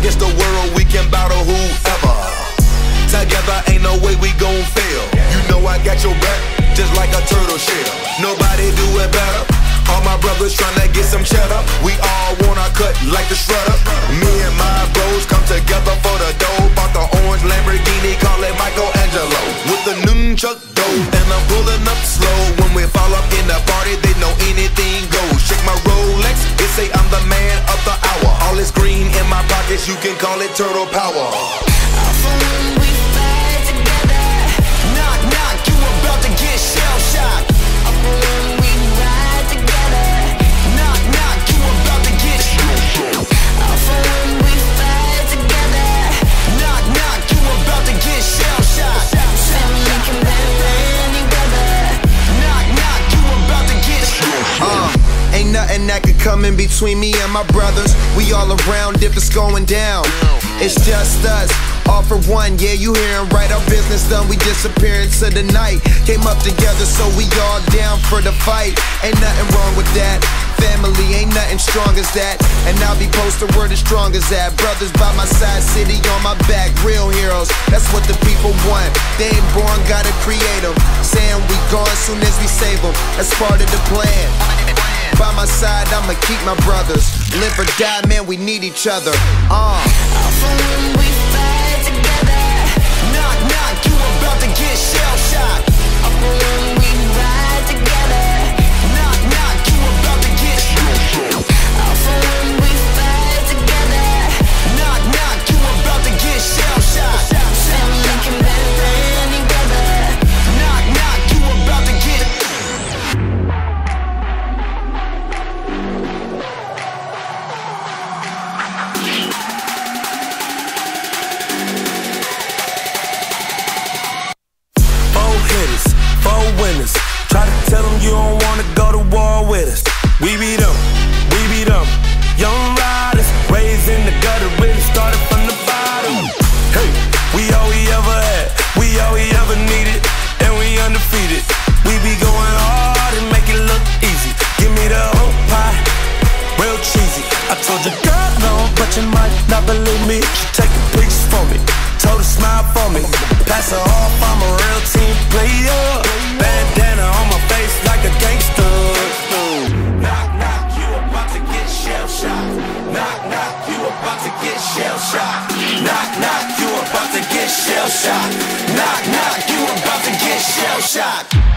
against the world, we can battle whoever. Together ain't no way we gon' fail. You know I got your back, just like a turtle shell. Nobody do it better. All my brothers tryna get some cheddar. We all wanna cut like the shredder. Me and my bros come together for the dough. Bought the orange Lamborghini, call it Michelangelo. With the nunchuck dough, and I'm pulling up slow. When we fall up in the party, they know anything goes. Check my Rolex, they say I'm the man of the hour. All this green in my pockets, you can call it turtle power. When we fight together, knock, knock, you about to get shell-shocked. When we ride together, knock, knock, you about to get shell-shocked. When we fight together, knock, knock, you about to get shell-shocked. We can better any weather, knock, knock, you about to get shell-shocked. Ain't nothing that could come in between me and my brothers. We all around if it's going down. It's just us, all for one, yeah, you hearin' right. Our business done, we disappear into the night. Came up together, so we all down for the fight. Ain't nothing wrong with that. Family, ain't nothing strong as that. And I'll be posted word as strong as that. Brothers by my side, city on my back. Real heroes, that's what the people want. They ain't born, gotta create them. Saying we gone soon as we save them. That's part of the plan. By my side, I'ma keep my brothers. Live or die, man, we need each other. When we fight together, knock, knock, you about to get shell-shocked. When we ride together, knock, knock, you about to get shell-shocked. When we fight together, knock, knock, you about to get shell-shocked. We can better any weather, knock, knock, you about to get. Four winners. Try to tell them you don't wanna go to war with us. We beat them, we beat them. Young riders, raised in the gutter, really started from the bottom. Hey, we all we ever had, we all we ever needed, and we undefeated. We be going hard and make it look easy. Give me the whole pie, real cheesy. I told you, girl, no, but you might not believe me. She taking pictures for me, told her smile for me. Pass her off, I'm a real team player. Bandana on my face like a gangster. Knock, knock, you about to get shell-shocked. Knock, knock, you about to get shell-shocked. Knock, knock, you about to get shell-shocked. Knock, knock, you about to get shell-shocked.